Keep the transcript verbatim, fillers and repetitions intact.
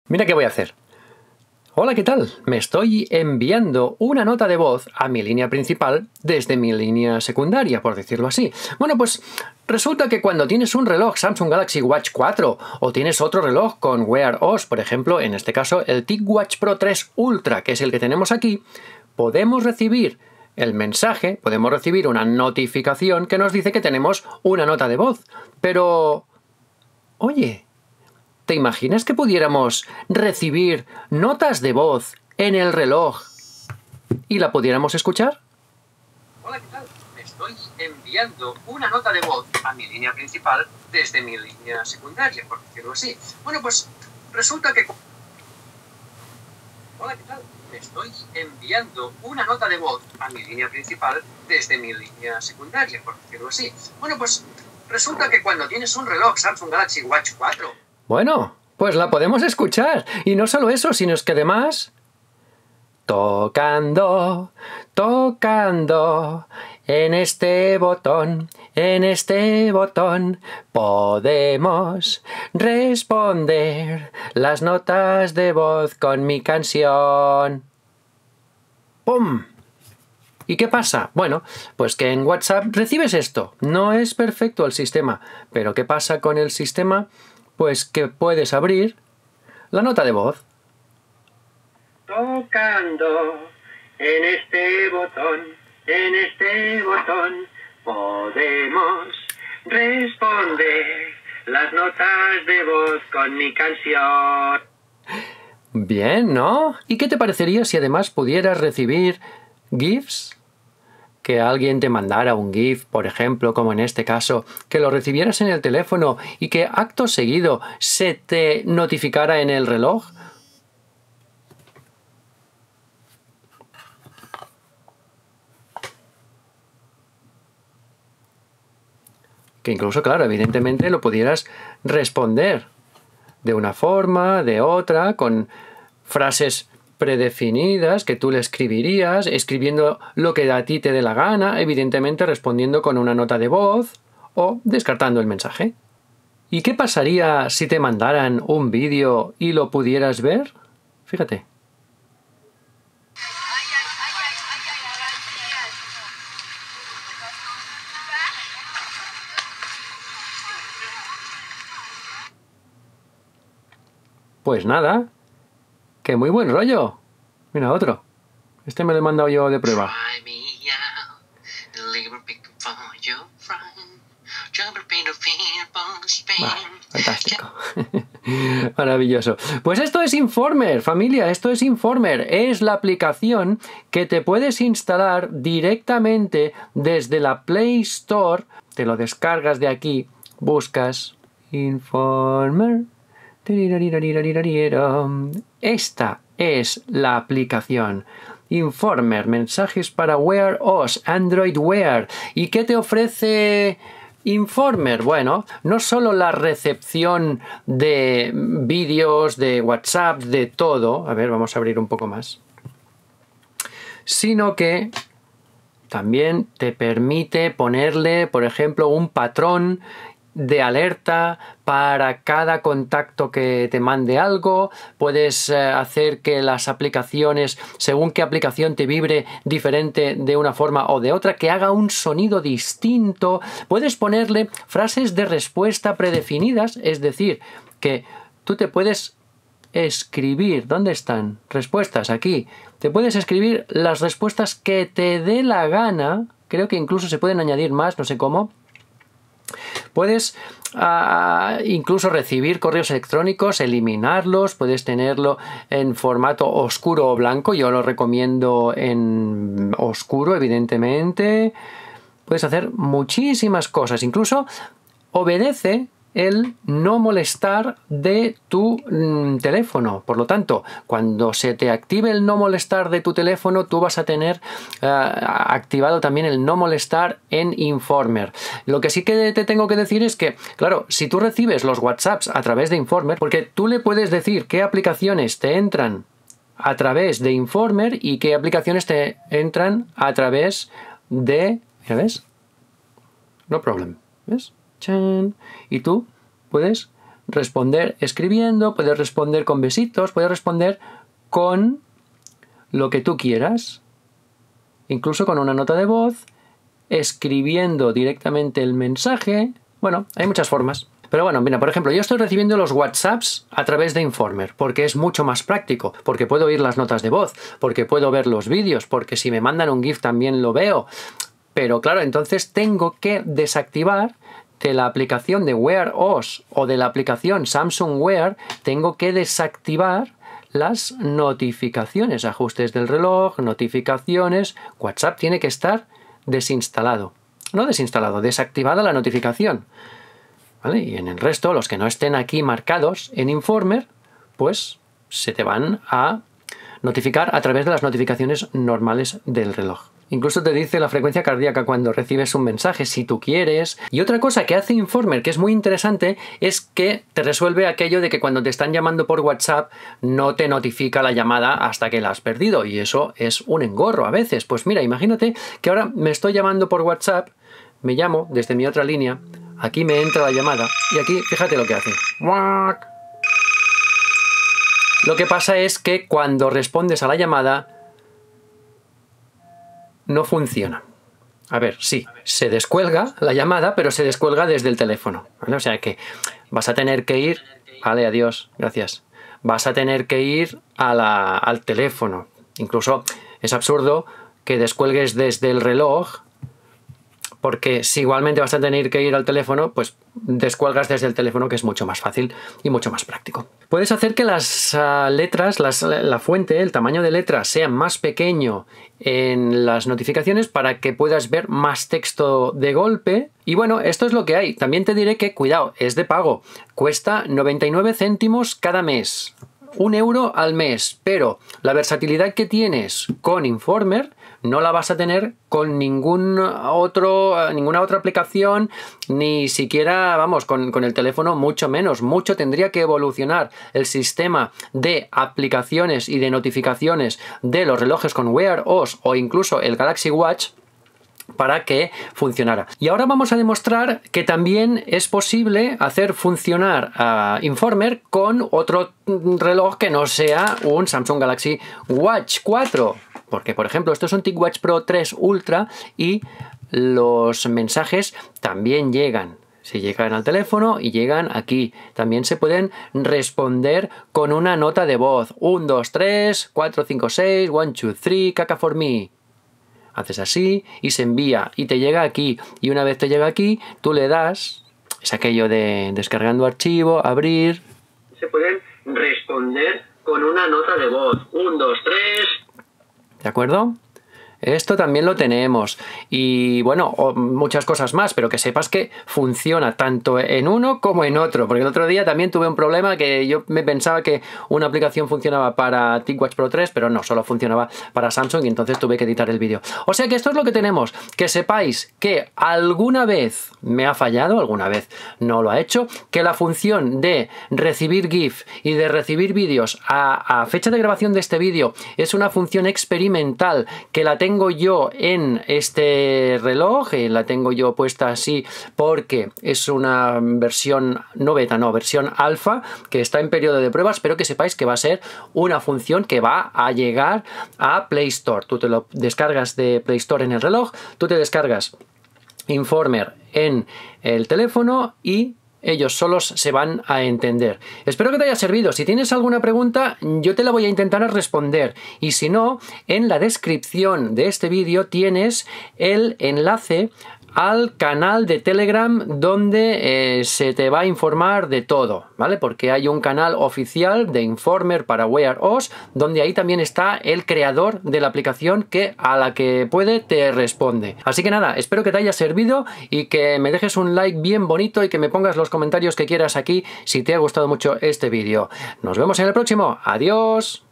Mira qué voy a hacer. Hola, ¿qué tal? Me estoy enviando una nota de voz a mi línea principal desde mi línea secundaria, por decirlo así. Bueno, pues resulta que cuando tienes un reloj Samsung Galaxy Watch cuatro o tienes otro reloj con Wear O S, por ejemplo, en este caso el TicWatch Pro tres Ultra, que es el que tenemos aquí, podemos recibir el mensaje, podemos recibir una notificación que nos dice que tenemos una nota de voz. Pero, oye, ¿te imaginas que pudiéramos recibir notas de voz en el reloj y la pudiéramos escuchar? Hola, ¿qué tal? Me estoy enviando una nota de voz a mi línea principal desde mi línea secundaria, por decirlo así. Bueno, pues resulta que... Hola, ¿qué tal? Me estoy enviando una nota de voz a mi línea principal desde mi línea secundaria, por decirlo así. Bueno, pues resulta que cuando tienes un reloj Samsung Galaxy Watch cuatro... Bueno, pues la podemos escuchar. Y no solo eso, sino es que además... Tocando, tocando, en este botón, en este botón, podemos responder las notas de voz con mi canción. ¡Pum! ¿Y qué pasa? Bueno, pues que en WhatsApp recibes esto. No es perfecto el sistema, pero ¿qué pasa con el sistema? Pues que puedes abrir la nota de voz. Tocando en este botón, en este botón, podemos responder las notas de voz con mi canción. Bien, ¿no? ¿Y qué te parecería si además pudieras recibir GIFs? Que alguien te mandara un GIF, por ejemplo, como en este caso, que lo recibieras en el teléfono y que acto seguido se te notificara en el reloj. Que incluso, claro, evidentemente lo pudieras responder de una forma, de otra, con frases predefinidas que tú le escribirías, escribiendo lo que a ti te dé la gana, evidentemente respondiendo con una nota de voz o descartando el mensaje. ¿Y qué pasaría si te mandaran un vídeo y lo pudieras ver? Fíjate. Pues nada, que muy buen rollo. Mira, otro. Este me lo he mandado yo de prueba. Bah, fantástico. Maravilloso. Pues esto es Informer, familia, esto es Informer. Es la aplicación que te puedes instalar directamente desde la Play Store. Te lo descargas de aquí, buscas Informer. Esta es la aplicación Informer, mensajes para Wear O S, Android Wear. ¿Y qué te ofrece Informer? Bueno, no solo la recepción de vídeos, de WhatsApp, de todo. A ver, vamos a abrir un poco más. Sino que también te permite ponerle, por ejemplo, un patrón de alerta para cada contacto que te mande algo. Puedes eh, hacer que las aplicaciones, según qué aplicación te vibre diferente de una forma o de otra, que haga un sonido distinto. Puedes ponerle frases de respuesta predefinidas, es decir, que tú te puedes escribir. ¿Dónde están? Respuestas, aquí. Te puedes escribir las respuestas que te dé la gana. Creo que incluso se pueden añadir más, no sé cómo. Puedes uh, incluso recibir correos electrónicos, eliminarlos, puedes tenerlo en formato oscuro o blanco. Yo lo recomiendo en oscuro, evidentemente. Puedes hacer muchísimas cosas, incluso obedece el no molestar de tu mm, teléfono. Por lo tanto, cuando se te active el no molestar de tu teléfono, tú vas a tener uh, activado también el no molestar en Informer. Lo que sí que te tengo que decir es que, claro, si tú recibes los WhatsApps a través de Informer, porque tú le puedes decir qué aplicaciones te entran a través de Informer y qué aplicaciones te entran a través de... ¿Ya ves? No problem. ¿Ves? ¡Chan! Y tú puedes responder escribiendo, puedes responder con besitos, puedes responder con lo que tú quieras, incluso con una nota de voz, escribiendo directamente el mensaje. Bueno, hay muchas formas. Pero bueno, mira, por ejemplo, yo estoy recibiendo los WhatsApps a través de Informer, porque es mucho más práctico, porque puedo oír las notas de voz, porque puedo ver los vídeos, porque si me mandan un GIF también lo veo. Pero claro, entonces tengo que desactivar de la aplicación de Wear O S o de la aplicación Samsung Wear, tengo que desactivar las notificaciones, ajustes del reloj, notificaciones. WhatsApp tiene que estar desinstalado. No desinstalado, desactivada la notificación. ¿Vale? Y en el resto, los que no estén aquí marcados en Informer, pues se te van a notificar a través de las notificaciones normales del reloj. Incluso te dice la frecuencia cardíaca cuando recibes un mensaje, si tú quieres. Y otra cosa que hace Informer, que es muy interesante, es que te resuelve aquello de que cuando te están llamando por WhatsApp no te notifica la llamada hasta que la has perdido. Y eso es un engorro a veces. Pues mira, imagínate que ahora me estoy llamando por WhatsApp, me llamo desde mi otra línea, aquí me entra la llamada y aquí fíjate lo que hace. Lo que pasa es que cuando respondes a la llamada no funciona. A ver, sí, se descuelga la llamada, pero se descuelga desde el teléfono, ¿vale? O sea que vas a tener que ir... Vale, adiós, gracias. Vas a tener que ir a la, al teléfono. Incluso es absurdo que descuelgues desde el reloj, porque si igualmente vas a tener que ir al teléfono, pues descuelgas desde el teléfono, que es mucho más fácil y mucho más práctico. Puedes hacer que las uh, letras, las, la fuente, el tamaño de letra sea más pequeño en las notificaciones para que puedas ver más texto de golpe. Y bueno, esto es lo que hay. También te diré que, cuidado, es de pago. Cuesta noventa y nueve céntimos cada mes. Un euro al mes. Pero la versatilidad que tienes con Informer no la vas a tener con ningún otro, ninguna otra aplicación, ni siquiera, vamos, con, con el teléfono mucho menos. Mucho tendría que evolucionar el sistema de aplicaciones y de notificaciones de los relojes con Wear O S o incluso el Galaxy Watch para que funcionara. Y ahora vamos a demostrar que también es posible hacer funcionar uh, Informer con otro reloj que no sea un Samsung Galaxy Watch cuatro. Porque, por ejemplo, esto es un TicWatch Pro tres Ultra y los mensajes también llegan. Se llegan al teléfono y llegan aquí. También se pueden responder con una nota de voz. uno, dos, tres, cuatro, cinco, seis, uno, dos, tres, caca for me. Haces así y se envía y te llega aquí. Y una vez te llega aquí, tú le das, es aquello de descargando archivo, abrir. Se pueden responder con una nota de voz. uno, dos, tres. ¿De acuerdo? Esto también lo tenemos. Y bueno, muchas cosas más, pero que sepas que funciona tanto en uno como en otro. Porque el otro día también tuve un problema que yo me pensaba que una aplicación funcionaba para TicWatch Pro tres, pero no, solo funcionaba para Samsung y entonces tuve que editar el vídeo. O sea que esto es lo que tenemos. Que sepáis que alguna vez me ha fallado, alguna vez no lo ha hecho, que la función de recibir GIF y de recibir vídeos a, a fecha de grabación de este vídeo es una función experimental que la tengo tengo yo en este reloj, eh, la tengo yo puesta así porque es una versión, no beta, no, versión alfa, que está en periodo de pruebas, pero que sepáis que va a ser una función que va a llegar a Play Store. Tú te lo descargas de Play Store en el reloj, tú te descargas Informer en el teléfono y ellos solos se van a entender. Espero que te haya servido. Si tienes alguna pregunta, yo te la voy a intentar responder. Y si no, en la descripción de este vídeo tienes el enlace al canal de Telegram donde eh, se te va a informar de todo, ¿vale? Porque hay un canal oficial de Informer para Wear O S donde ahí también está el creador de la aplicación que a la que puede te responde. Así que nada, espero que te haya servido y que me dejes un like bien bonito y que me pongas los comentarios que quieras aquí si te ha gustado mucho este vídeo. Nos vemos en el próximo. Adiós.